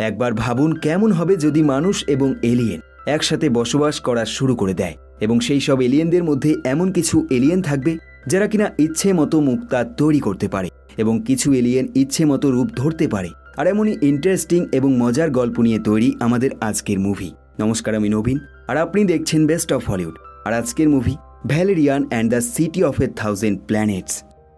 একবার ভাবুন কেমন হবে যদি মানুষ এবং এলিয়েন একসাথে বসবাস করা শুরু করে দেয় এবং সেই সব এলিয়েনদের মধ্যে এমন কিছু এলিয়েন থাকবে যারা কিনা ইচ্ছে মতো মুক্তা তৈরি করতে পারে এবং কিছু এলিয়েন ইচ্ছে মতো রূপ ধরতে পারে। আর এমনই ইন্টারেস্টিং এবং মজার গল্প নিয়ে তৈরি আমাদের আজকের মুভি। নমস্কার, আমি নবীন আর আপনি দেখছেন বেস্ট অফ হলিউড। আর আজকের movie Valerian and the city of 1000 planets.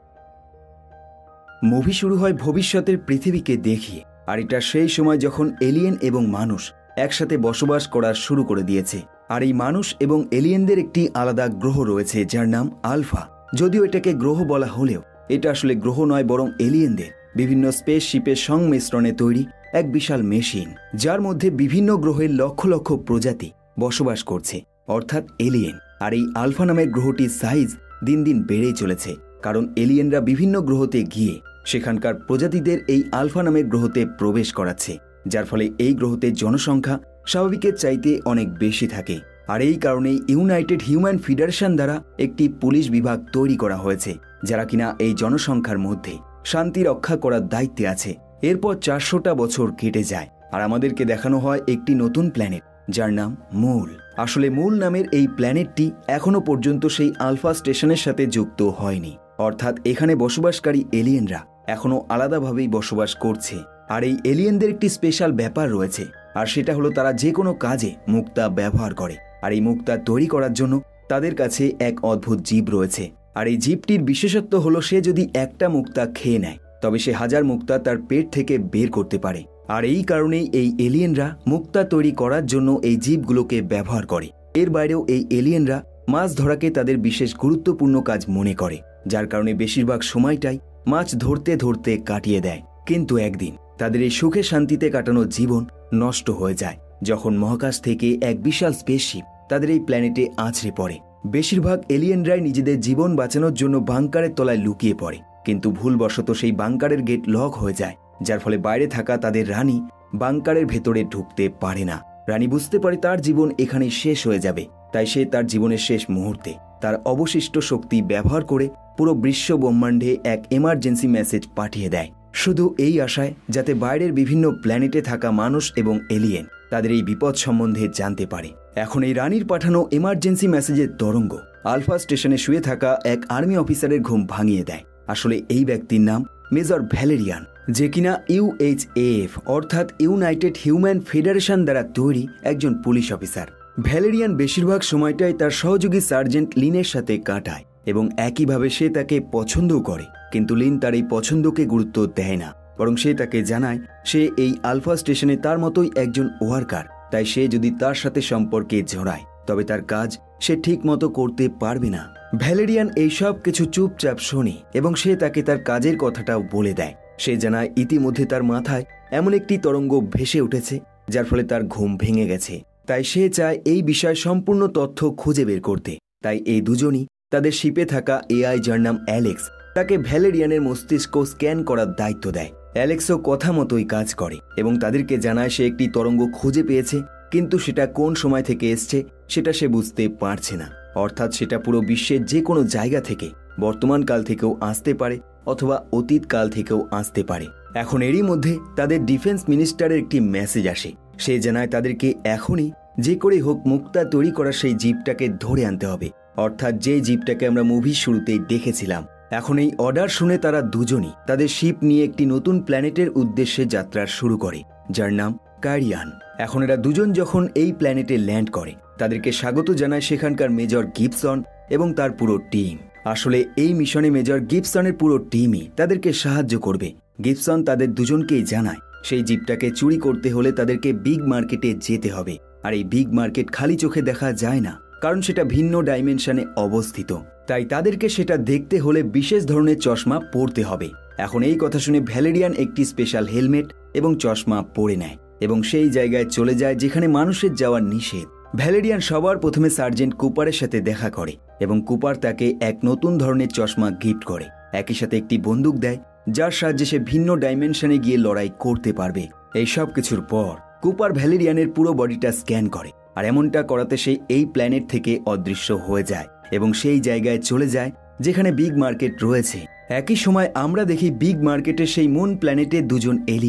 Movie শুরু হয় ভবিষ্যতের পৃথিবীকে দেখিয়ে, আর এটা সেই সময় যখন এলিয়েন এবং মানুষ একসাথে বসবাস করা শুরু করে দিয়েছে। আর এই মানুষ এবং এলিয়েনদের একটি আলাদা গ্রহ রয়েছে যার নাম আলফা। যদিও এটাকে গ্রহ বলা হলেও এটা আসলে গ্রহ নয়, বরং এলিয়েনদের বিভিন্ন স্পেসশিপের সংমিশ্রণে তৈরি এক বিশাল মেশিন, যার মধ্যে বিভিন্ন গ্রহের লক্ষ লক্ষ প্রজাতি বসবাস করছে, অর্থাৎ এলিয়েন। আর এই আলফা নামের গ্রহটির সাইজ দিন দিন বেড়েই চলেছে, কারণ এলিয়েনরা বিভিন্ন গ্রহতে গিয়ে সেখানকার প্রজাতিদের এই আলফা নামের গ্রহতে প্রবেশ করাচ্ছে, যার ফলে এই গ্রহতে জনসংখ্যা স্বাভাবিকের চাইতে অনেক বেশি থাকে। আর এই কারণেই ইউনাইটেড হিউম্যান ফেডারেশন দ্বারা একটি পুলিশ বিভাগ তৈরি করা হয়েছে, যারা কিনা এই জনসংখ্যার মধ্যে শান্তি রক্ষা করার দায়িত্বে আছে। এরপর 400টা বছর কেটে যায় আর আমাদেরকে দেখানো হয় একটি নতুন প্ল্যানেট যার নাম মূল। আসলে মূল নামের এই প্ল্যানেটটি এখনো পর্যন্ত সেই আলফা স্টেশনের সাথে যুক্ত হয়নি, অর্থাৎ এখানে বসবাসকারী এলিয়েনরা এখনো আলাদাভাবেই বসবাস করছে। আর এই এলিয়েনদের একটি স্পেশাল ব্যাপার রয়েছে, আর সেটা হলো তারা যে কোনো কাজে মুক্তা ব্যবহার করে। আর এই মুক্তা তৈরি করার জন্য তাদের কাছে এক অদ্ভুত জীব রয়েছে। আর এই জীবটির বিশেষত্ব হলো সে যদি একটা মুক্তা খেয়ে নেয় তবে সে 1000 মুক্তা তার পেট থেকে বের করতে পারে। আর এই কারণেই এই এলিয়েনরা মুক্তা তৈরি করার জন্য এই জীবগুলোকে ব্যবহার করে। এর বাইরেও এই এলিয়েনরা মাছ ধরাকে তাদের বিশেষ গুরুত্বপূর্ণ কাজ মনে করে, যার কারণে বেশিরভাগ সময়টাই মাছ ধরতে ধরতে কাটিয়ে দেয়। কিন্তু একদিন তাদের এই সুখে শান্তিতে কাটানো জীবন নষ্ট হয়ে যায় যখন মহাকাশ থেকে এক বিশাল স্পেসশিপ তাদের এই প্ল্যানেটে আছড়ে পড়ে। বেশিরভাগ এলিয়েনরাই নিজেদের জীবন বাঁচানোর জন্য বাংকারের তলায় লুকিয়ে পড়ে, কিন্তু ভুলবশত সেই বাংকারের গেট লক হয়ে যায়, যার ফলে বাইরে থাকা তাদের রানী বাংকারের ভেতরে ঢুকতে পারে না। রানী বুঝতে পারে তার জীবন এখানেই শেষ হয়ে যাবে, তাই সে তার জীবনের শেষ মুহূর্তে তার অবশিষ্ট শক্তি ব্যবহার করে পুরো বিশ্ব ব্রহ্মাণ্ডে এক এমার্জেন্সি মেসেজ পাঠিয়ে দেয়, শুধু এই আশায় যাতে বাইরের বিভিন্ন প্ল্যানেটে থাকা মানুষ এবং এলিয়েন তাদের এই বিপদ সম্বন্ধে জানতে পারে। এখন এই রানীর পাঠানো এমার্জেন্সি মেসেজের তরঙ্গ আলফা স্টেশনে শুয়ে থাকা এক আর্মি অফিসারের ঘুম ভাঙিয়ে দেয়। আসলে এই ব্যক্তির নাম মেজর ভ্যালেরিয়ান, যে কিনা ইউএইচএফ অর্থাৎ ইউনাইটেড হিউম্যান ফেডারেশন দ্বারা তৈরি একজন পুলিশ অফিসার। ভ্যালেরিয়ান বেশিরভাগ সময়টাই তার সহযোগী সার্জেন্ট লিনের সাথে কাটায় এবং একইভাবে সে তাকে পছন্দও করে, কিন্তু লিন তার এই পছন্দকে গুরুত্ব দেয় না, বরং সে তাকে জানায় সে এই আলফা স্টেশনে তার মতোই একজন ওয়ার্কার, তাই সে যদি তার সাথে সম্পর্কে জড়ায় তবে তার কাজ সে ঠিক মতো করতে পারবে না। ভ্যালেরিয়ান এই সব কিছু চুপচাপ শোনে এবং সে তাকে তার কাজের কথাটাও বলে দেয়। সে জানায় ইতিমধ্যে তার মাথায় এমন একটি তরঙ্গ ভেসে উঠেছে যার ফলে তার ঘুম ভেঙে গেছে, তাই সে চায় এই বিষয়ে সম্পূর্ণ তথ্য খুঁজে বের করতে। তাই এই দুজনই তাদের শিপে থাকা এআই যার নাম অ্যালেক্স তাকে ভ্যালেরিয়ানের মস্তিষ্ক স্ক্যান করার দায়িত্ব দেয়। অ্যালেক্সও কথা মতোই কাজ করে এবং তাদেরকে জানায় সে একটি তরঙ্গ খুঁজে পেয়েছে, কিন্তু সেটা কোন সময় থেকে এসছে সেটা সে বুঝতে পারছে না, অর্থাৎ সেটা পুরো বিশ্বের যে কোনো জায়গা থেকে বর্তমান কাল থেকেও আসতে পারে অথবা অতীত কাল থেকেও আসতে পারে। এখন এরই মধ্যে তাদের ডিফেন্স মিনিস্টারের একটি মেসেজ আসে। সে জানায় তাদেরকে এখনই যে করে হোক মুক্তা তৈরি করা সেই জীবটাকে ধরে আনতে হবে, অর্থাৎ যে জীবটাকে আমরা মুভির শুরুতেই দেখেছিলাম। এখন এই অর্ডার শুনে তারা দুজনই তাদের শিপ নিয়ে একটি নতুন প্ল্যানেটের উদ্দেশ্যে যাত্রা শুরু করে যার নাম কারিয়ান। এখন এরা দুজন যখন এই প্ল্যানেটে ল্যান্ড করে তাদেরকে স্বাগত জানায় সেখানকার মেজর গিবসন এবং তার পুরো টিম। আসলে এই মিশনে মেজর গিবসনের পুরো টিমই তাদেরকে সাহায্য করবে। গিবসন তাদের দুজনকেই জানায় সেই জীবটাকে চুরি করতে হলে তাদেরকে বিগ মার্কেটে যেতে হবে, আর এই বিগ মার্কেট খালি চোখে দেখা যায় না, কারণ সেটা ভিন্ন ডাইমেনশনে অবস্থিত, তাই তাদেরকে সেটা দেখতে হলে বিশেষ ধরনের চশমা পরতে হবে। এখন এই কথা শুনে ভ্যালেরিয়ান একটি স্পেশাল হেলমেট এবং চশমা পরে নেয় এবং সেই জায়গায় চলে যায় যেখানে মানুষের যাওয়ার নিষেধ। ভ্যালেরিয়ান সবার প্রথমে সার্জেন্ট কুপারের সাথে দেখা করে এবং কুপার তাকে এক নতুন ধরনের চশমা গিফট করে, একই সাথে একটি বন্দুক দেয় যার সাহায্যে সে ভিন্ন ডাইমেনশনে গিয়ে লড়াই করতে পারবে। এই সব কিছুর পর কুপার ভ্যালেরিয়ানের পুরো বডিটা স্ক্যান করে, আর এমনটা করাতে সে এই প্ল্যানেট থেকে অদৃশ্য হয়ে যায় এবং সেই জায়গায় চলে যায় যেখানে বিগ মার্কেট রয়েছে। একই সময় আমরা দেখি বিগ মার্কেটের সেই মুন প্ল্যানেটে দুজন এলিয়েন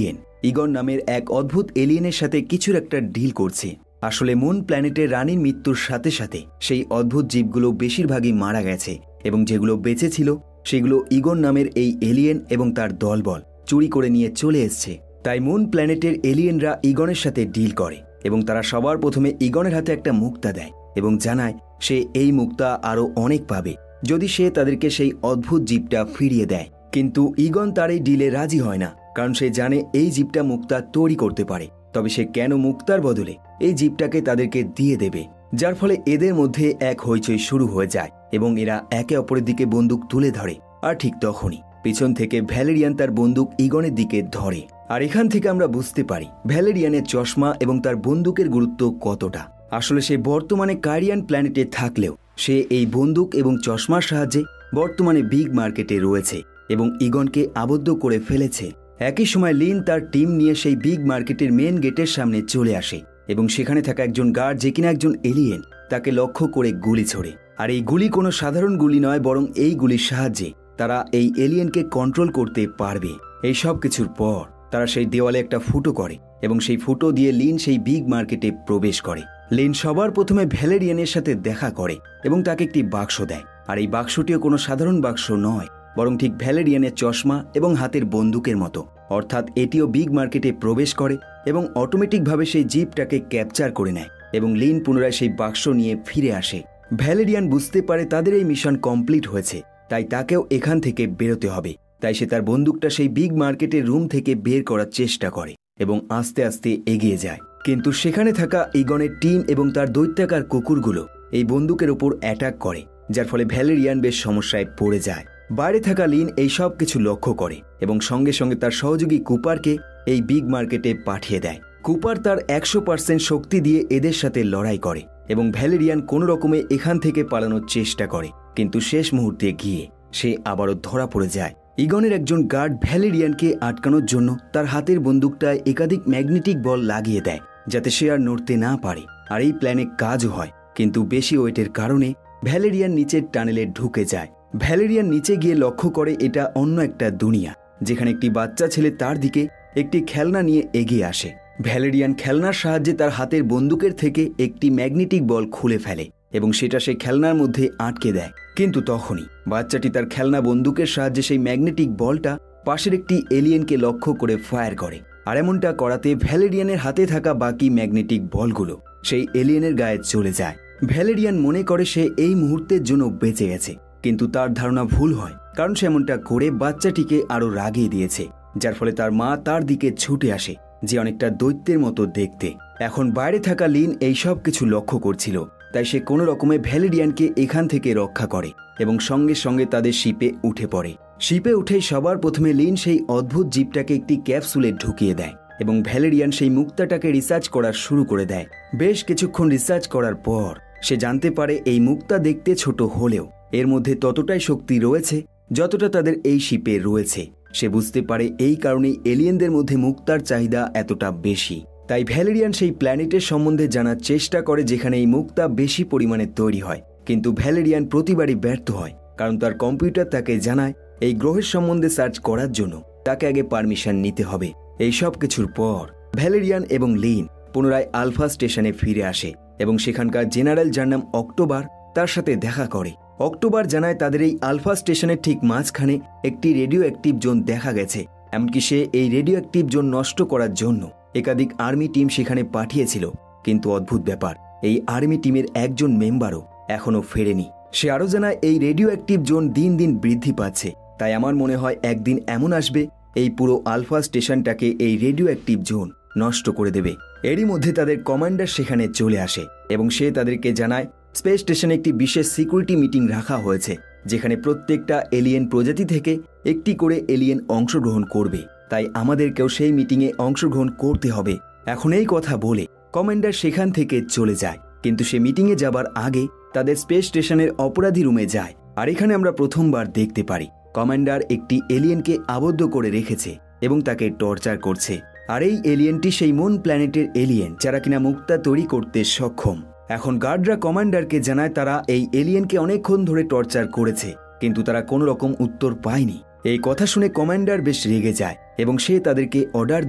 ইগন নামের এক অদ্ভুত এলিয়েনের সাথে কিছুর একটা ডিল করছে। আসলে মুন প্ল্যানেটের রানীর মৃত্যুর সাথে সাথে সেই অদ্ভুত জীবগুলো বেশিরভাগই মারা গেছে এবং যেগুলো বেঁচে ছিল সেগুলো ইগন নামের এই এলিয়েন এবং তার দলবল চুরি করে নিয়ে চলে এসছে। তাই মুন প্ল্যানেটের এলিয়েনরা ইগনের সাথে ডিল করে এবং তারা সবার প্রথমে ইগনের হাতে একটা মুক্তা দেয় এবং জানায় সে এই মুক্তা আরও অনেক পাবে যদি সে তাদেরকে সেই অদ্ভুত জীবটা ফিরিয়ে দেয়। কিন্তু ইগন তার এই ডিলে রাজি হয় না, কারণ সে জানে এই জীবটা মুক্তা তৈরি করতে পারে। তবে সে কেন মুক্তার বদলে এই জীবটাকে তাদেরকে দিয়ে দেবে, যার ফলে এদের মধ্যে এক হইচই শুরু হয়ে যায় এবং এরা একে অপরের দিকে বন্দুক তুলে ধরে। আর ঠিক তখনই পিছন থেকে ভ্যালেরিয়ান তার বন্দুক ইগনের দিকে ধরে। আর এখান থেকে আমরা বুঝতে পারি ভ্যালেরিয়ানের চশমা এবং তার বন্দুকের গুরুত্ব কতটা। আসলে সে বর্তমানে কারিয়ান প্ল্যানেটে থাকলেও সে এই বন্দুক এবং চশমার সাহায্যে বর্তমানে বিগ মার্কেটে রয়েছে এবং ইগনকে আবদ্ধ করে ফেলেছে। একই সময় লিন তার টিম নিয়ে সেই বিগ মার্কেটের মেন গেটের সামনে চলে আসে এবং সেখানে থাকা একজন গার্ড, যে কিনা একজন এলিয়েন, তাকে লক্ষ্য করে গুলি ছোড়ে। আর এই গুলি কোনো সাধারণ গুলি নয়, বরং এই গুলির সাহায্যে তারা এই এলিয়েনকে কন্ট্রোল করতে পারবে। এই সব কিছুর পর তারা সেই দেওয়ালে একটা ফুটো করে এবং সেই ফুটো দিয়ে লিন সেই বিগ মার্কেটে প্রবেশ করে। লিন সবার প্রথমে ভ্যালেরিয়ানের সাথে দেখা করে এবং তাকে একটি বাক্স দেয়। আর এই বাক্সটিও কোনো সাধারণ বাক্স নয়, বরং ঠিক ভ্যালেরিয়ানের চশমা এবং হাতের বন্দুকের মতো। অর্থাৎ এটিও বিগ মার্কেটে প্রবেশ করে এবং অটোমেটিকভাবে সেই জিপটাকে ক্যাপচার করে নেয় এবং লিন পুনরায় সেই বাক্স নিয়ে ফিরে আসে। ভ্যালেরিয়ান বুঝতে পারে তাদের এই মিশন কমপ্লিট হয়েছে, তাই তাকেও এখান থেকে বেরোতে হবে। তাই সে তার বন্দুকটা সেই বিগ মার্কেটের রুম থেকে বের করার চেষ্টা করে এবং আস্তে আস্তে এগিয়ে যায়। কিন্তু সেখানে থাকা ইগনের টিম এবং তার দৈত্যাকার কুকুরগুলো এই বন্দুকের উপর অ্যাটাক করে, যার ফলে ভ্যালেরিয়ান বেশ সমস্যায় পড়ে যায়। বাইরে থাকা লিন এই সব কিছু লক্ষ্য করে এবং সঙ্গে সঙ্গে তার সহযোগী কুপারকে এই বিগ মার্কেটে পাঠিয়ে দেয়। কুপার তার 100% শক্তি দিয়ে এদের সাথে লড়াই করে এবং ভ্যালেরিয়ান কোনো রকমে এখান থেকে পালানোর চেষ্টা করে, কিন্তু শেষ মুহূর্তে গিয়ে সে আবারও ধরা পড়ে যায়। ইগনের একজন গার্ড ভ্যালেরিয়ানকে আটকানোর জন্য তার হাতের বন্দুকটায় একাধিক ম্যাগনেটিক বল লাগিয়ে দেয় যাতে সে আর নড়তে না পারে। আর এই প্ল্যানে কাজও হয়, কিন্তু বেশি ওয়েটের কারণে ভ্যালেরিয়ান নিচের টানেলে ঢুকে যায়। ভ্যালেরিয়ান নিচে গিয়ে লক্ষ্য করে এটা অন্য একটা দুনিয়া, যেখানে একটি বাচ্চা ছেলে তার দিকে একটি খেলনা নিয়ে এগিয়ে আসে। ভ্যালেরিয়ান খেলনার সাহায্যে তার হাতের বন্দুকের থেকে একটি ম্যাগনেটিক বল খুলে ফেলে এবং সেটা সে খেলনার মধ্যে আটকে দেয়। কিন্তু তখনই বাচ্চাটি তার খেলনা বন্দুকের সাহায্যে সেই ম্যাগনেটিক বলটা পাশের একটি এলিয়েনকে লক্ষ্য করে ফায়ার করে। আর এমনটা করাতে ভ্যালেরিয়ানের হাতে থাকা বাকি ম্যাগনেটিক বলগুলো সেই এলিয়েনের গায়ে চলে যায়। ভ্যালেরিয়ান মনে করে সে এই মুহূর্তের জন্য বেঁচে গেছে, কিন্তু তার ধারণা ভুল হয়, কারণ সে এমনটা করে বাচ্চাটিকে আরো রাগিয়ে দিয়েছে, যার ফলে তার মা তার দিকে ছুটে আসে, যে অনেকটা দৈত্যের মতো দেখতে। এখন বাইরে থাকা লিন এই সব কিছু লক্ষ্য করছিল, তাই সে কোনো রকমে ভ্যালেরিয়ানকে এখান থেকে রক্ষা করে এবং সঙ্গে সঙ্গে তাদের শিপে উঠে পড়ে। শিপে উঠেই সবার প্রথমে লিন সেই অদ্ভুত জীবটাকে একটি ক্যাপসুলে ঢুকিয়ে দেয় এবং ভ্যালেরিয়ান সেই মুক্তাটাকে রিসার্চ করা শুরু করে দেয়। বেশ কিছুক্ষণ রিসার্চ করার পর সে জানতে পারে এই মুক্তা দেখতে ছোট হলেও এর মধ্যে ততটাই শক্তি রয়েছে যতটা তাদের এই শিপে রয়েছে। সে বুঝতে পারে এই কারণেই এলিয়েনদের মধ্যে মুক্তার চাহিদা এতটা বেশি। তাই ভ্যালেরিয়ান সেই প্ল্যানেটের সম্বন্ধে জানার চেষ্টা করে যেখানে এই মুক্তা বেশি পরিমাণে তৈরি হয়, কিন্তু ভ্যালেরিয়ান প্রতিবারই ব্যর্থ হয়, কারণ তার কম্পিউটার তাকে জানায় এই গ্রহের সম্বন্ধে সার্চ করার জন্য তাকে আগে পারমিশন নিতে হবে। এই সব কিছুর পর ভ্যালেরিয়ান এবং লিন পুনরায় আলফা স্টেশনে ফিরে আসে এবং সেখানকার জেনারেল, যার নাম অক্টোবর, তার সাথে দেখা করে। অক্টোবর জানায় তাদের এই আলফা স্টেশনের ঠিক মাঝখানে একটি রেডিও অ্যাক্টিভ জোন দেখা গেছে। এমনকি সে এই রেডিও অ্যাক্টিভ জোন নষ্ট করার জন্য একাধিক আর্মি টিম সেখানে পাঠিয়েছিল, কিন্তু অদ্ভুত ব্যাপার, এই আর্মি টিমের একজন মেম্বারও এখনো ফেরেনি। সে আরও জানায় এই রেডিও অ্যাক্টিভ জোন দিন দিন বৃদ্ধি পাচ্ছে, তাই আমার মনে হয় একদিন এমন আসবে এই পুরো আলফা স্টেশনটাকে এই রেডিও অ্যাক্টিভ জোন নষ্ট করে দেবে। এরই মধ্যে তাদের কমান্ডার সেখানে চলে আসে এবং সে তাদেরকে জানায় স্পেস স্টেশনে একটি বিশেষ সিকিউরিটি মিটিং রাখা হয়েছে, যেখানে প্রত্যেকটা এলিয়েন প্রজাতি থেকে একটি করে এলিয়েন অংশগ্রহণ করবে, তাই আমাদেরকেও সেই মিটিংয়ে অংশগ্রহণ করতে হবে। এখন এই কথা বলে কমান্ডার সেখান থেকে চলে যায়, কিন্তু সে মিটিংয়ে যাবার আগে তাদের স্পেস স্টেশনের অপরাধী রুমে যায়। আর এখানে আমরা প্রথমবার দেখতে পারি কমান্ডার একটি এলিয়েনকে আবদ্ধ করে রেখেছে এবং তাকে টর্চার করছে। আর এই এলিয়েনটি সেই মুন প্ল্যানেটের এলিয়েন যারা কিনা মুক্তা তৈরি করতে সক্ষম। এখন গার্ডরা কমান্ডারকে জানায় তারা এই এলিয়েনকে অনেকক্ষণ ধরে টর্চার করেছে, কিন্তু তারা কোনো রকম উত্তর পায়নি। এই কথা শুনে কমান্ডার বেশ রেগে যায় এবং সে তাদেরকে অর্ডার দেয়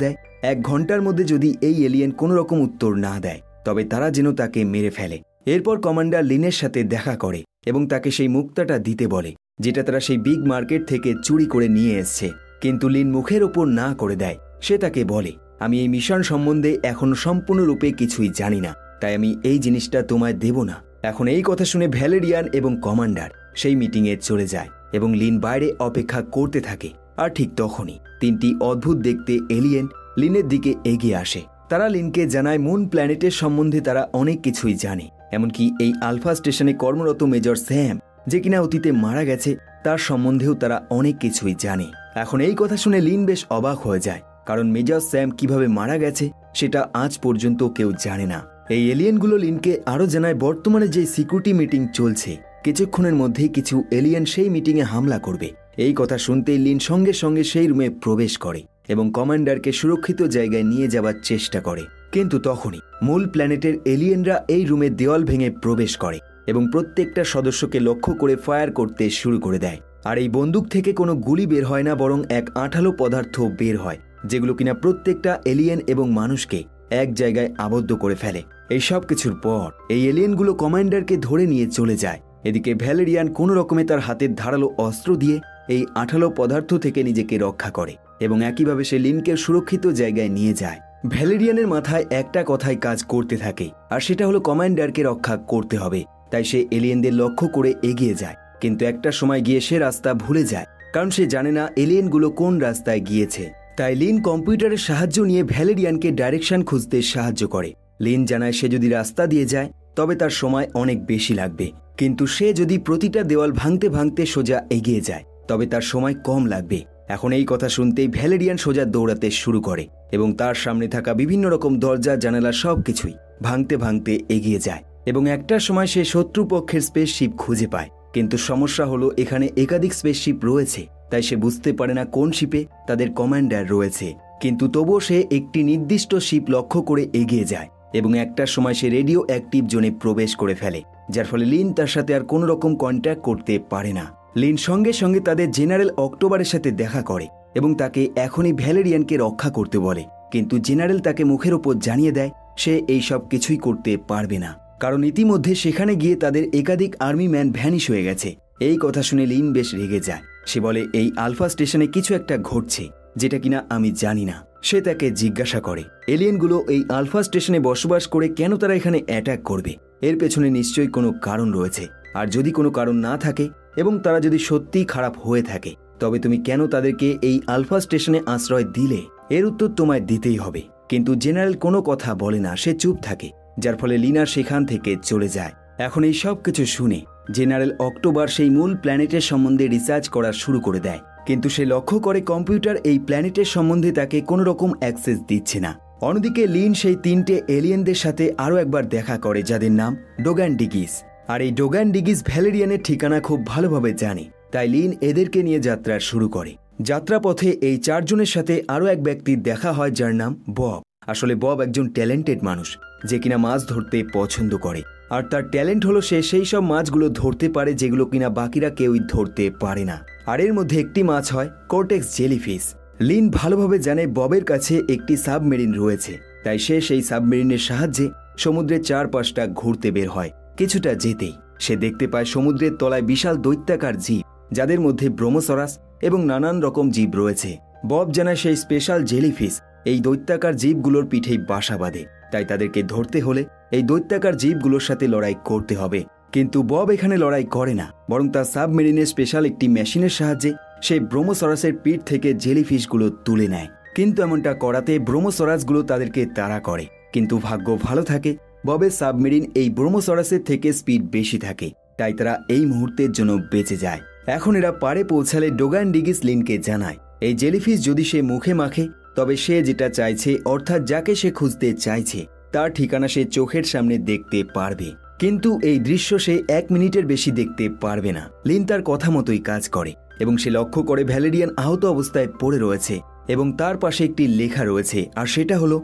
1 ঘন্টার মধ্যে যদি এই এলিয়েন কোনো রকম উত্তর না দেয় তবে তারা যেন তাকে মেরে ফেলে। এরপর কমান্ডার লিনের সাথে দেখা করে এবং তাকে সেই মুক্তাটা দিতে বলে যেটা তারা সেই বিগ মার্কেট থেকে চুরি করে নিয়ে এসছে। কিন্তু লিন মুখের ওপর না করে দেয়। সে তাকে বলে, আমি এই মিশন সম্বন্ধে এখন সম্পূর্ণরূপে কিছুই জানি না, তাই আমি এই জিনিসটা তোমায় দেব না। এখন এই কথা শুনে ভ্যালেরিয়ান এবং কমান্ডার সেই মিটিংয়ে চলে যায় এবং লিন বাইরে অপেক্ষা করতে থাকে। আর ঠিক তখনই 3টি অদ্ভুত দেখতে এলিয়েন লিনের দিকে এগিয়ে আসে। তারা লিনকে জানায় মুন প্ল্যানেটের সম্বন্ধে তারা অনেক কিছুই জানে, এমনকি এই আলফা স্টেশনে কর্মরত মেজর স্যাম যে কিনা অতীতে মারা গেছে তার সম্বন্ধেও তারা অনেক কিছুই জানে। এখন এই কথা শুনে লিন বেশ অবাক হয়ে যায়, কারণ মেজর স্যাম কিভাবে মারা গেছে সেটা আজ পর্যন্ত কেউ জানে না। এই এলিয়েনগুলো লিনকে আরও জানায় বর্তমানে যে সিকিউরিটি মিটিং চলছে কিছুক্ষণের মধ্যেই কিছু এলিয়েন সেই মিটিংয়ে হামলা করবে। এই কথা শুনতেই লিন সঙ্গে সঙ্গে সেই রুমে প্রবেশ করে এবং কমান্ডারকে সুরক্ষিত জায়গায় নিয়ে যাওয়ার চেষ্টা করে। কিন্তু তখনই মূল প্ল্যানেটের এলিয়েনরা এই রুমে দেওয়াল ভেঙে প্রবেশ করে এবং প্রত্যেকটা সদস্যকে লক্ষ্য করে ফায়ার করতে শুরু করে দেয়। আর এই বন্দুক থেকে কোনো গুলি বের হয় না, বরং এক আঠালো পদার্থ বের হয় যেগুলো কিনা প্রত্যেকটা এলিয়েন এবং মানুষকে এক জায়গায় আবদ্ধ করে ফেলে। এই সব কিছুর পর এই এলিয়েনগুলো কমান্ডারকে ধরে নিয়ে চলে যায়। এদিকে ভ্যালেরিয়ান কোনো রকমে তার হাতের ধারালো অস্ত্র দিয়ে এই আঠালো পদার্থ থেকে নিজেকে রক্ষা করে এবং একইভাবে সে লিনকে সুরক্ষিত জায়গায় নিয়ে যায়। ভ্যালেরিয়ানের মাথায় একটা কথাই কাজ করতে থাকে, আর সেটা হলো কমান্ডারকে রক্ষা করতে হবে। তাই সে এলিয়েনদের লক্ষ্য করে এগিয়ে যায়, কিন্তু একটা সময় গিয়ে সে রাস্তা ভুলে যায়, কারণ সে জানে না এলিয়েনগুলো কোন রাস্তায় গিয়েছে। তাই লিন কম্পিউটারের সাহায্য নিয়ে ভ্যালেরিয়ানকে ডাইরেকশন খুঁজতে সাহায্য করে। লিন জানায় সে যদি রাস্তা দিয়ে যায় তবে তার সময় অনেক বেশি লাগবে, কিন্তু সে যদি প্রতিটা দেওয়াল ভাঙতে ভাঙতে সোজা এগিয়ে যায় তবে তার সময় কম লাগবে। এখন এই কথা শুনতেই ভ্যালেরিয়ান সোজা দৌড়াতে শুরু করে এবং তার সামনে থাকা বিভিন্ন রকম দরজা জানালা সবকিছুই ভাঙতে ভাঙতে এগিয়ে যায় এবং একটা সময় সে শত্রুপক্ষের স্পেসশিপ খুঁজে পায়। কিন্তু সমস্যা হলো এখানে একাধিক স্পেসশিপ রয়েছে, তাই সে বুঝতে পারে না কোন শিপে তাদের কমান্ডার রয়েছে। কিন্তু তবুও সে একটি নির্দিষ্ট শিপ লক্ষ্য করে এগিয়ে যায় এবং একটা সময় সে রেডিও অ্যাক্টিভ জোনে প্রবেশ করে ফেলে, যার ফলে লিন তার সাথে আর কোনো রকম কন্ট্যাক্ট করতে পারে না। লিন সঙ্গে সঙ্গে তাদের জেনারেল অক্টোবরের সাথে দেখা করে এবং তাকে এখনই ভ্যালেরিয়ানকে রক্ষা করতে বলে, কিন্তু জেনারেল তাকে মুখের ওপর জানিয়ে দেয় সে এই সব কিছুই করতে পারবে না, কারণ ইতিমধ্যে সেখানে গিয়ে তাদের একাধিক আর্মি ম্যান ভ্যানিশ হয়ে গেছে। এই কথা শুনে লিন বেশ রেগে যায়। সে বলে এই আলফা স্টেশনে কিছু একটা ঘটছে যেটা কিনা আমি জানি না। সে তাকে জিজ্ঞাসা করে এলিয়েনগুলো এই আলফা স্টেশনে বসবাস করে কেন তারা এখানে অ্যাটাক করবে, এর পেছনে নিশ্চয়ই কোনো কারণ রয়েছে, আর যদি কোনো কারণ না থাকে এবং তারা যদি সত্যিই খারাপ হয়ে থাকে তবে তুমি কেন তাদেরকে এই আলফা স্টেশনে আশ্রয় দিলে, এর উত্তর তোমায় দিতেই হবে। কিন্তু জেনারেল কোনো কথা বলে না, সে চুপ থাকে, যার ফলে লিনা সেখান থেকে চলে যায়। এখন এই সব কিছু শুনে জেনারেল অক্টোবর সেই মূল প্ল্যানেটের সম্বন্ধে রিসার্চ করা শুরু করে দেয়, কিন্তু সে লক্ষ্য করে কম্পিউটার এই প্ল্যানেটের সম্বন্ধে তাকে কোনো রকম অ্যাক্সেস দিচ্ছে না। অন্যদিকে লিন সেই 3টে এলিয়েনদের সাথে আরও একবার দেখা করে যাদের নাম ডোগান ডিগিস। আর এই ডোগান ডিগিস ভ্যালেরিয়ানের ঠিকানা খুব ভালোভাবে জানে, তাই লিন এদেরকে নিয়ে যাত্রা শুরু করে। যাত্রাপথে এই 4 জনের সাথে আরও এক ব্যক্তির দেখা হয় যার নাম বব। আসলে বব একজন ট্যালেন্টেড মানুষ যে কিনা মাছ ধরতে পছন্দ করে, আর তার ট্যালেন্ট হলো সে সেই সব মাছগুলো ধরতে পারে যেগুলো কিনা বাকিরা কেউই ধরতে পারে না। আর এর মধ্যে একটি মাছ হয় কোর্টেক্স জেলিফিশ। লিন ভালোভাবে জানে ববের কাছে একটি সাবমেরিন রয়েছে, তাই সে সেই সাবমেরিনের সাহায্যে সমুদ্রের চারপাশটা ঘুরতে বের হয়। কিছুটা যেতেই সে দেখতে পায় সমুদ্রের তলায় বিশাল দৈত্যাকার জীব, যাদের মধ্যে ব্রহ্মসরাস এবং নানান রকম জীব রয়েছে। বব জানায় সেই স্পেশাল জেলিফিশ এই দৈত্যাকার জীবগুলোর পিঠেই বাসা বাঁধে, তাই তাদেরকে ধরতে হলে এই দৈত্যাকার জীবগুলোর সাথে লড়াই করতে হবে। কিন্তু বব এখানে লড়াই করে না, বরং তার সাবমেরিনের স্পেশাল একটি মেশিনের সাহায্যে সেই ব্রহ্মসরাসের পিঠ থেকে জেলিফিশগুলো তুলে নেয়। কিন্তু এমনটা করাতে ব্রহ্মসরাসগুলো তাদেরকে তাড়া করে, কিন্তু ভাগ্য ভালো থাকে ববের সাবমেরিন এই ব্রহ্মসরাসের থেকে স্পিড বেশি থাকে, তাই তারা এই মুহূর্তের জন্য বেঁচে যায়। এখন এরা পারে পৌঁছালে ডোগান ডিগিস লিনকে জানায় এই জেলিফিশ যদি সে মুখে মাখে তবে সে যেটা চাইছে, অর্থাৎ যাকে সে খুঁজতে চাইছে তার ঠিকানা সে চোখের সামনে দেখতে পারবে। কিন্তু এই দৃশ্য সে 1 মিনিটের বেশি দেখতে পারবে না। লিন তার কথা মতোই কাজ করে এবং সে লক্ষ্য করে ভ্যালেরিয়ান আহত অবস্থায় পড়ে রয়েছে এবং তার পাশে একটি লেখা রয়েছে, আর সেটা হলো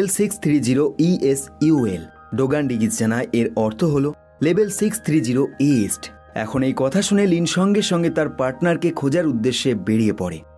L630 ESUL। ডোগান ডিগিস জানায় এর অর্থ হলো লেভেল 630 ইস্ট। এখন এই কথা শুনে লিন সঙ্গে সঙ্গে তার পার্টনারকে খোঁজার উদ্দেশ্যে বেরিয়ে পড়ে।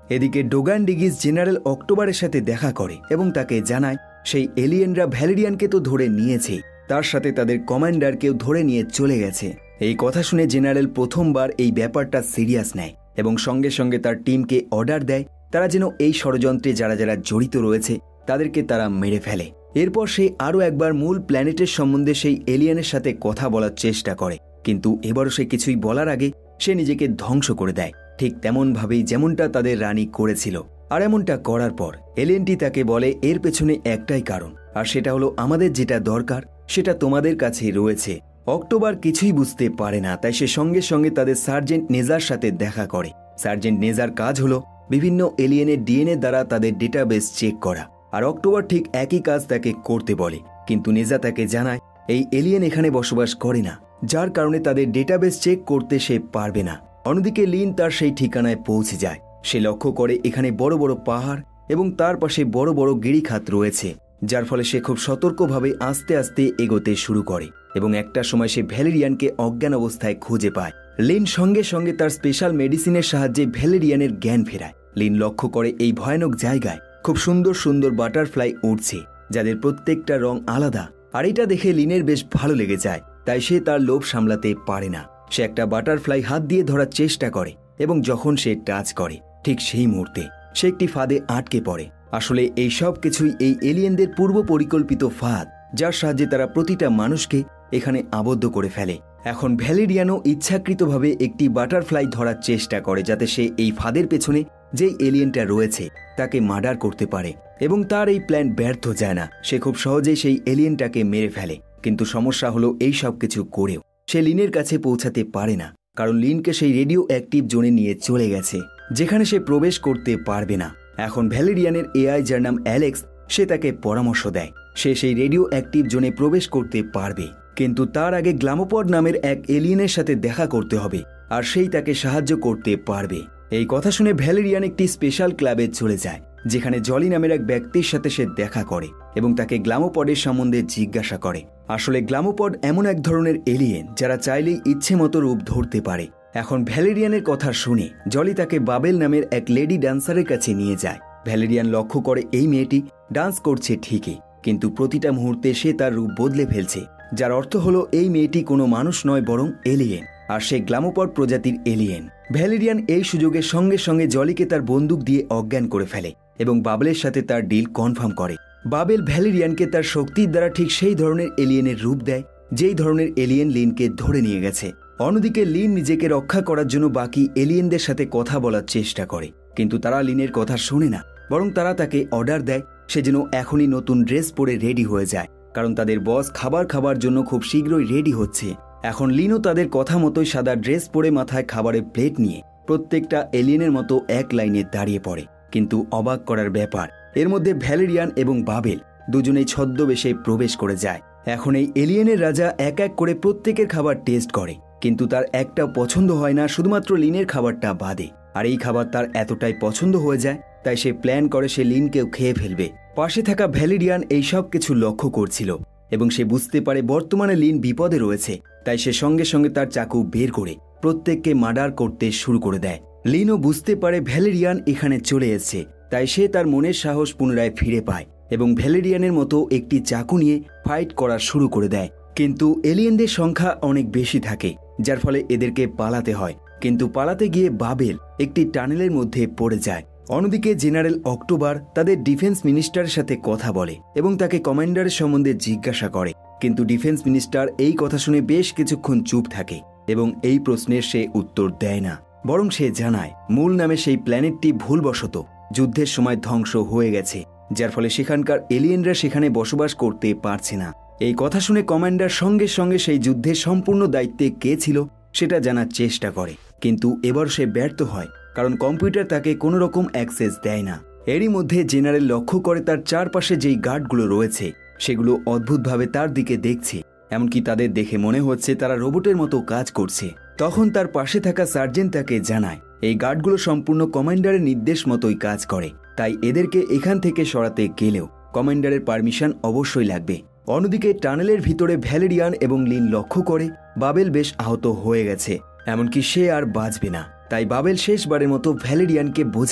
এদিকে ডোগান ডিগিস জেনারেল অক্টোবরের সাথে দেখা করে এবং তাকে জানায় সেই এলিয়েনরা ভ্যালেরিয়ানকে তো ধরে নিয়েছে, তার সাথে তাদের কমান্ডারকেও ধরে নিয়ে চলে গেছে। এই কথা শুনে জেনারেল প্রথমবার এই ব্যাপারটা সিরিয়াস নেয় এবং সঙ্গে সঙ্গে তার টিমকে অর্ডার দেয় তারা যেন এই ষড়যন্ত্রে যারা যারা জড়িত রয়েছে তাদেরকে তারা মেরে ফেলে। এরপর সে আরও একবার মূল প্ল্যানেটের সম্বন্ধে সেই এলিয়েনের সাথে কথা বলার চেষ্টা করে, কিন্তু এবারও সে কিছুই বলার আগে সে নিজেকে ধ্বংস করে দেয়, ঠিক তেমনভাবেই যেমনটা তাদের রানী করেছিল। আর এমনটা করার পর এলিয়েনটি তাকে বলে এর পেছনে একটাই কারণ, আর সেটা হলো আমাদের যেটা দরকার সেটা তোমাদের কাছেই রয়েছে। অক্টোবর কিছুই বুঝতে পারে না, তাই সে সঙ্গে সঙ্গে তাদের সার্জেন্ট নেজার সাথে দেখা করে। সার্জেন্ট নেজার কাজ হলো বিভিন্ন এলিয়েনের ডিএনএ দ্বারা তাদের ডেটাবেস চেক করা, আর অক্টোবর ঠিক একই কাজ তাকে করতে বলে, কিন্তু নেজা তাকে জানায় এই এলিয়েন এখানে বসবাস করে না, যার কারণে তাদের ডেটাবেস চেক করতে সে পারবে না। অন্যদিকে লিন তার সেই ঠিকানায় পৌঁছে যায়। সে লক্ষ্য করে এখানে বড় বড় পাহাড় এবং তার পাশে বড় বড় গিরিখাত রয়েছে, যার ফলে সে খুব সতর্কভাবে আস্তে আস্তে এগোতে শুরু করে এবং একটা সময় সে ভ্যালেরিয়ানকে অজ্ঞান অবস্থায় খুঁজে পায়। লিন সঙ্গে সঙ্গে তার স্পেশাল মেডিসিনের সাহায্যে ভ্যালেরিয়ানের জ্ঞান ফেরায়। লিন লক্ষ্য করে এই ভয়ানক জায়গায় খুব সুন্দর সুন্দর বাটারফ্লাই উড়ছে, যাদের প্রত্যেকটা রং আলাদা, আর এটা দেখে লিনের বেশ ভালো লেগে যায়। তাই সে তার লোভ সামলাতে পারে না। সে একটা বাটারফ্লাই হাত দিয়ে ধরার চেষ্টা করে এবং যখন সে টাচ করে ঠিক সেই মুহূর্তে সে একটি ফাঁদে আটকে পড়ে। আসলে এই সব কিছুই এই এলিয়েনদের পূর্ব পরিকল্পিত ফাঁদ, যার সাহায্যে তারা প্রতিটা মানুষকে এখানে আবদ্ধ করে ফেলে। এখন ভ্যালেরিয়ানও ইচ্ছাকৃতভাবে একটি বাটারফ্লাই ধরার চেষ্টা করে যাতে সে এই ফাঁদের পেছনে যেই এলিয়েনটা রয়েছে তাকে মার্ডার করতে পারে, এবং তার এই প্ল্যান ব্যর্থ যায় না। সে খুব সহজেই সেই এলিয়েনটাকে মেরে ফেলে, কিন্তু সমস্যা হলো এই সব কিছু করেও সে লিনের কাছে পৌঁছাতে পারে না, কারণ লিনকে সেই রেডিও অ্যাক্টিভ জোনে নিয়ে চলে গেছে, যেখানে সে প্রবেশ করতে পারবে না। এখন ভ্যালেরিয়ানের এআই, যার নাম অ্যালেক্স, সে তাকে পরামর্শ দেয় সে সেই রেডিও অ্যাক্টিভ জোনে প্রবেশ করতে পারবে, কিন্তু তার আগে গ্ল্যামোপড নামের এক এলিয়েনের সাথে দেখা করতে হবে, আর সেই তাকে সাহায্য করতে পারবে। এই কথা শুনে ভ্যালেরিয়ান একটি স্পেশাল ক্লাবে চলে যায়, যেখানে জলি নামের এক ব্যক্তির সাথে সে দেখা করে এবং তাকে গ্ল্যামোপডের সম্বন্ধে জিজ্ঞাসা করে। আসলে গ্ল্যামোপড এমন এক ধরনের এলিয়েন যারা চাইলেই ইচ্ছে মতো রূপ ধরতে পারে। এখন ভ্যালেরিয়ানের কথা শুনে জলি তাকে বাবেল নামের এক লেডি ডান্সারের কাছে নিয়ে যায়। ভ্যালেরিয়ান লক্ষ্য করে এই মেয়েটি ডান্স করছে ঠিকই, কিন্তু প্রতিটা মুহূর্তে সে তার রূপ বদলে ফেলছে, যার অর্থ হলো এই মেয়েটি কোনো মানুষ নয় বরং এলিয়েন, আর সে গ্ল্যামোপড প্রজাতির এলিয়েন। ভ্যালেরিয়ান এই সুযোগে সঙ্গে সঙ্গে জলিকে তার বন্দুক দিয়ে অজ্ঞান করে ফেলে এবং বাবেলের সাথে তার ডিল কনফার্ম করে। বাবেল ভ্যালেরিয়ানকে তার শক্তির দ্বারা ঠিক সেই ধরনের এলিয়েনের রূপ দেয় যেই ধরনের এলিয়েন লিনকে ধরে নিয়ে গেছে। অন্যদিকে লিন নিজেকে রক্ষা করার জন্য বাকি এলিয়েনদের সাথে কথা বলার চেষ্টা করে, কিন্তু তারা লিনের কথা শোনে না, বরং তারা তাকে অর্ডার দেয় সে যেন এখনই নতুন ড্রেস পরে রেডি হয়ে যায়, কারণ তাদের বস খাবার খাবার জন্য খুব শীঘ্রই রেডি হচ্ছে। এখন লিনও তাদের কথা মতোই সাদা ড্রেস পরে মাথায় খাবারের প্লেট নিয়ে প্রত্যেকটা এলিয়েনের মতো এক লাইনে দাঁড়িয়ে পড়ে। কিন্তু অবাক করার ব্যাপার, এর মধ্যে ভ্যালেরিয়ান এবং বাবেল দুজনেই ছদ্মবেশে প্রবেশ করে যায়। এখন এই এলিয়েনের রাজা এক এক করে প্রত্যেকের খাবার টেস্ট করে, কিন্তু তার একটাও পছন্দ হয় না, শুধুমাত্র লিনের খাবারটা বাদে। আর এই খাবার তার এতটাই পছন্দ হয়ে যায় তাই সে প্ল্যান করে সে লিনকেও খেয়ে ফেলবে। পাশে থাকা ভ্যালেরিয়ান এই সব কিছু লক্ষ্য করছিল এবং সে বুঝতে পারে বর্তমানে লিন বিপদে রয়েছে, তাই সে সঙ্গে সঙ্গে তার চাকু বের করে প্রত্যেককে মার্ডার করতে শুরু করে দেয়। লিনও বুঝতে পারে ভ্যালেরিয়ান এখানে চলে এসেছে, তাই সে তার মনের সাহস পুনরায় ফিরে পায় এবং ভ্যালেরিয়ানের মতো একটি চাকু নিয়ে ফাইট করা শুরু করে দেয়। কিন্তু এলিয়েনদের সংখ্যা অনেক বেশি থাকে, যার ফলে এদেরকে পালাতে হয়, কিন্তু পালাতে গিয়ে বাবেল একটি টানেলের মধ্যে পড়ে যায়। অন্যদিকে জেনারেল অক্টোবর তাদের ডিফেন্স মিনিস্টারের সাথে কথা বলে এবং তাকে কমান্ডারের সম্বন্ধে জিজ্ঞাসা করে, কিন্তু ডিফেন্স মিনিস্টার এই কথা শুনে বেশ কিছুক্ষণ চুপ থাকে এবং এই প্রশ্নের সে উত্তর দেয় না, বরং সে জানায় মূল নামে সেই প্ল্যানেটটি ভুলবশত যুদ্ধের সময় ধ্বংস হয়ে গেছে, যার ফলে সেখানকার এলিয়েনরা সেখানে বসবাস করতে পারছে না। এই কথা শুনে কমান্ডার সঙ্গে সঙ্গে সেই যুদ্ধের সম্পূর্ণ দায়িত্বে কে ছিল সেটা জানার চেষ্টা করে, কিন্তু এবার সে ব্যর্থ হয়, কারণ কম্পিউটার তাকে কোনো রকম অ্যাক্সেস দেয় না। এরই মধ্যে জেনারেল লক্ষ্য করে তার চারপাশে যেই গার্ডগুলো রয়েছে সেগুলো অদ্ভুতভাবে তার দিকে দেখছে, এমনকি তাদের দেখে মনে হচ্ছে তারা রোবটের মতো কাজ করছে। তখন তার পাশে থাকা সার্জেন্ট তাকে জানায় এই গার্ডগুলো সম্পূর্ণ কমান্ডারের নির্দেশ মতোই কাজ করে, তাই এদেরকে এখান থেকে সরাতে গেলেও কমান্ডারের পারমিশন অবশ্যই লাগবে। অন্যদিকে টানেলের ভিতরে ভ্যালেরিয়ান এবং লিন লক্ষ্য করে বাবেল বেশ আহত হয়ে গেছে, এমনকি সে আর বাঁচবে না। তাই বাবেল শেষবারের মতো ভ্যালেরিয়ানকে বোঝায়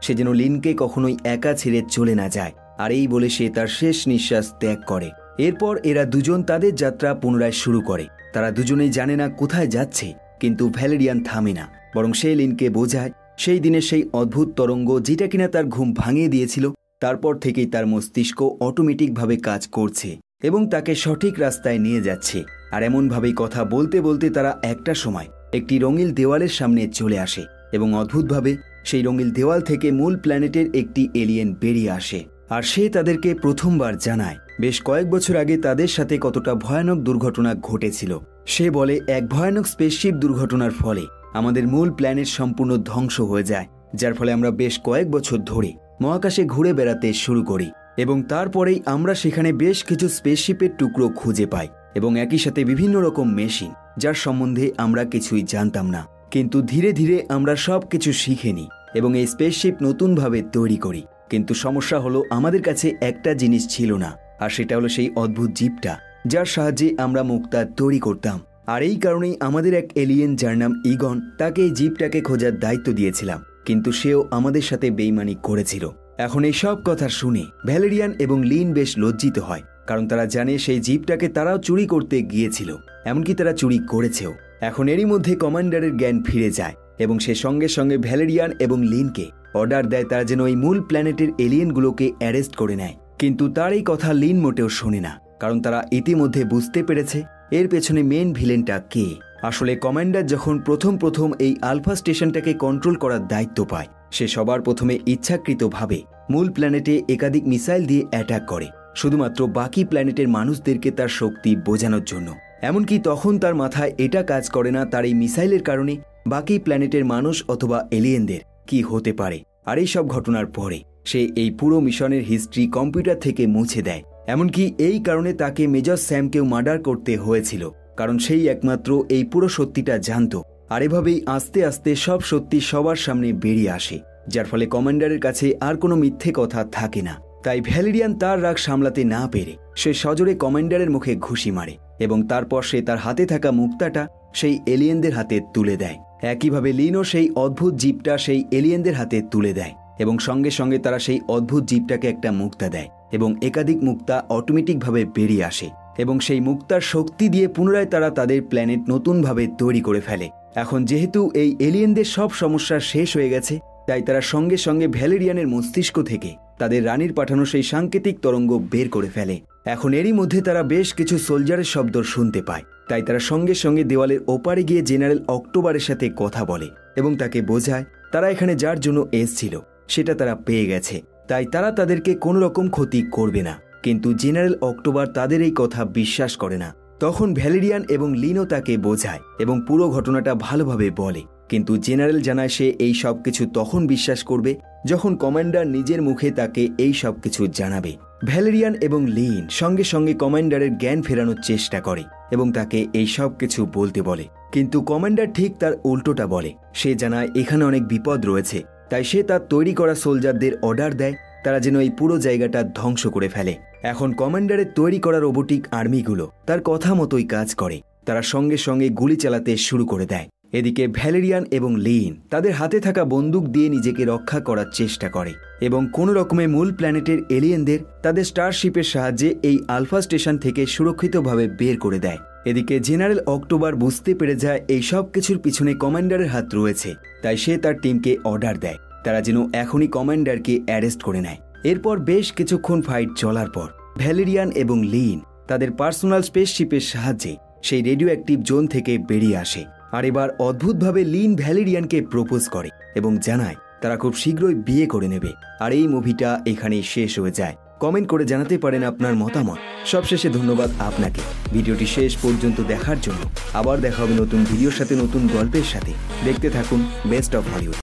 সে যেন লিনকে কখনোই একা ছেড়ে চলে না যায়, আর এই বলে সে তার শেষ নিঃশ্বাস ত্যাগ করে। এরপর এরা দুজন তাদের যাত্রা পুনরায় শুরু করে। তারা দুজনেই জানে না কোথায় যাচ্ছে, কিন্তু ভ্যালেরিয়ান থামে না, বরং সে লিনকে বোঝায় সেই দিনের সেই অদ্ভুত তরঙ্গ যেটা কিনা তার ঘুম ভাঙিয়ে দিয়েছিল, তারপর থেকেই তার মস্তিষ্ক অটোমেটিকভাবে কাজ করছে এবং তাকে সঠিক রাস্তায় নিয়ে যাচ্ছে। আর এমনভাবেই কথা বলতে বলতে তারা একটা সময় একটি রঙিন দেওয়ালের সামনে চলে আসে এবং অদ্ভুতভাবে সেই রঙিন দেওয়াল থেকে মূল প্ল্যানেটের একটি এলিয়েন বেরিয়ে আসে। আর সে তাদেরকে প্রথমবার জানায় বেশ কয়েক বছর আগে তাদের সাথে কতটা ভয়ানক দুর্ঘটনা ঘটেছিল। সে বলে এক ভয়ানক স্পেসশিপ দুর্ঘটনার ফলে আমাদের মূল প্ল্যানেট সম্পূর্ণ ধ্বংস হয়ে যায়, যার ফলে আমরা বেশ কয়েক বছর ধরে মহাকাশে ঘুরে বেড়াতে শুরু করি এবং তারপরেই আমরা সেখানে বেশ কিছু স্পেসশিপের টুকরো খুঁজে পাই এবং একই সাথে বিভিন্ন রকম মেশিন, যার সম্বন্ধে আমরা কিছুই জানতাম না। কিন্তু ধীরে ধীরে আমরা সব কিছু শিখে নিই এবং এই স্পেসশিপ নতুনভাবে তৈরি করি। কিন্তু সমস্যা হলো আমাদের কাছে একটা জিনিস ছিল না, আর সেটা হলো সেই অদ্ভুত জীবটা যার সাহায্যে আমরা মুক্তা তৈরি করতাম। আর এই কারণেই আমাদের এক এলিয়েন যার নাম ইগন, তাকে এই জীবটাকে খোঁজার দায়িত্ব দিয়েছিলাম, কিন্তু সেও আমাদের সাথে বেইমানি করেছিল। এখন এই সব কথা শুনে ভ্যালেরিয়ান এবং লিন বেশ লজ্জিত হয়, কারণ তারা জানে সেই জীবটাকে তারাও চুরি করতে গিয়েছিল, এমনকি তারা চুরি করেছেও। এখন এরই মধ্যে কমান্ডারের জ্ঞান ফিরে যায় এবং সে সঙ্গে সঙ্গে ভ্যালেরিয়ান এবং লিনকে অর্ডার দেয় তারা যেন ওই মূল প্ল্যানেটের এলিয়েনগুলোকে অ্যারেস্ট করে নেয়। কিন্তু তার এই কথা লিন মোটেও শোনে না, কারণ তারা ইতিমধ্যে বুঝতে পেরেছে এর পেছনে মেন ভিলেনটা কে। আসলে কমান্ডার যখন প্রথম এই আলফা স্টেশনটাকে কন্ট্রোল করার দায়িত্ব পায়, সে সবার প্রথমে ইচ্ছাকৃতভাবে মূল প্ল্যানেটে একাধিক মিসাইল দিয়ে অ্যাটাক করে, শুধুমাত্র বাকি প্ল্যানেটের মানুষদেরকে তার শক্তি বোঝানোর জন্য। এমনকি তখন তার মাথায় এটা কাজ করে না তার এই মিসাইলের কারণে বাকি প্ল্যানেটের মানুষ অথবা এলিয়েনদের কি হতে পারে। আর এই সব ঘটনার পরে সে এই পুরো মিশনের হিস্ট্রি কম্পিউটার থেকে মুছে দেয়। এমনকি এই কারণে তাকে মেজর স্যামকেও মার্ডার করতে হয়েছিল, কারণ সেই একমাত্র এই পুরো সত্যিটা জানত। আর এভাবেই আস্তে আস্তে সব সত্যি সবার সামনে বেরিয়ে আসে, যার ফলে কমান্ডারের কাছে আর কোনো মিথ্যে কথা থাকে না। তাই ভ্যালেরিয়ান তার রাগ সামলাতে না পেরে সে সজোরে কমান্ডারের মুখে ঘুষি মারে এবং তারপর সে তার হাতে থাকা মুক্তাটা সেই এলিয়েনদের হাতে তুলে দেয়। একইভাবে লিনও সেই অদ্ভুত জীবটা সেই এলিয়েনদের হাতে তুলে দেয় এবং সঙ্গে সঙ্গে তারা সেই অদ্ভুত জীবটাকে একটা মুক্তা দেয় এবং একাধিক মুক্তা অটোমেটিকভাবে বেরিয়ে আসে এবং সেই মুক্তার শক্তি দিয়ে পুনরায় তারা তাদের প্ল্যানেট নতুনভাবে তৈরি করে ফেলে। এখন যেহেতু এই এলিয়েনদের সব সমস্যা শেষ হয়ে গেছে, তাই তারা সঙ্গে সঙ্গে ভ্যালেরিয়ানের মস্তিষ্ক থেকে তাদের রানীর পাঠানো সেই সাংকেতিক তরঙ্গ বের করে ফেলে। এখন এরই মধ্যে তারা বেশ কিছু সোলজারের শব্দ শুনতে পায়, তাই তারা সঙ্গে সঙ্গে দেওয়ালের ওপারে গিয়ে জেনারেল অক্টোবরের সাথে কথা বলে এবং তাকে বোঝায় তারা এখানে যার জন্য এসেছিল সেটা তারা পেয়ে গেছে, তাই তারা তাদেরকে কোনো রকম ক্ষতি করবে না। কিন্তু জেনারেল অক্টোবর তাদের এই কথা বিশ্বাস করে না। তখন ভ্যালেরিয়ান এবং লিনও তাকে বোঝায় এবং পুরো ঘটনাটা ভালোভাবে বলে, কিন্তু জেনারেল জানায় সে এই সব কিছু তখন বিশ্বাস করবে যখন কমান্ডার নিজের মুখে তাকে এই সব কিছু জানাবে। ভ্যালেরিয়ান এবং লিন সঙ্গে সঙ্গে কমান্ডারের জ্ঞান ফেরানোর চেষ্টা করে এবং তাকে এই সব কিছু বলতে বলে, কিন্তু কমান্ডার ঠিক তার উল্টোটা বলে। সে জানায় এখানে অনেক বিপদ রয়েছে, তাই সে তার তৈরি করা সোলজারদের অর্ডার দেয় তারা যেন এই পুরো জায়গাটা ধ্বংস করে ফেলে। এখন কমান্ডারের তৈরি করা রোবোটিক আর্মিগুলো তার কথা মতোই কাজ করে, তারা সঙ্গে সঙ্গে গুলি চালাতে শুরু করে দেয়। এদিকে ভ্যালেরিয়ান এবং লিন তাদের হাতে থাকা বন্দুক দিয়ে নিজেকে রক্ষা করার চেষ্টা করে এবং কোনো রকমে মূল প্ল্যানেটের এলিয়েনদের তাদের স্টারশিপের সাহায্যে এই আলফা স্টেশন থেকে সুরক্ষিতভাবে বের করে দেয়। এদিকে জেনারেল অক্টোবর বুঝতে পেরে যায় এই সব কিছুর পিছনে কমান্ডারের হাত রয়েছে, তাই সে তার টিমকে অর্ডার দেয় তারা যেন এখনই কমান্ডারকে অ্যারেস্ট করে নেয়। এরপর বেশ কিছুক্ষণ ফাইট চলার পর ভ্যালেরিয়ান এবং লিন তাদের পার্সোনাল স্পেসশিপের সাহায্যে সেই রেডিও অ্যাক্টিভ জোন থেকে বেরিয়ে আসে। আর এবার অদ্ভুতভাবে লিন ভ্যালেরিয়ানকে প্রপোজ করে এবং জানায় তারা খুব শীঘ্রই বিয়ে করে নেবে। আর এই মুভিটা এখানেই শেষ হয়ে যায়। কমেন্ট করে জানাতে পারেন আপনার মতামত। সবশেষে ধন্যবাদ আপনাকে ভিডিওটি শেষ পর্যন্ত দেখার জন্য। আবার দেখা হবে নতুন ভিডিওর সাথে, নতুন গল্পের সাথে। দেখতে থাকুন বেস্ট অফ হলিউড।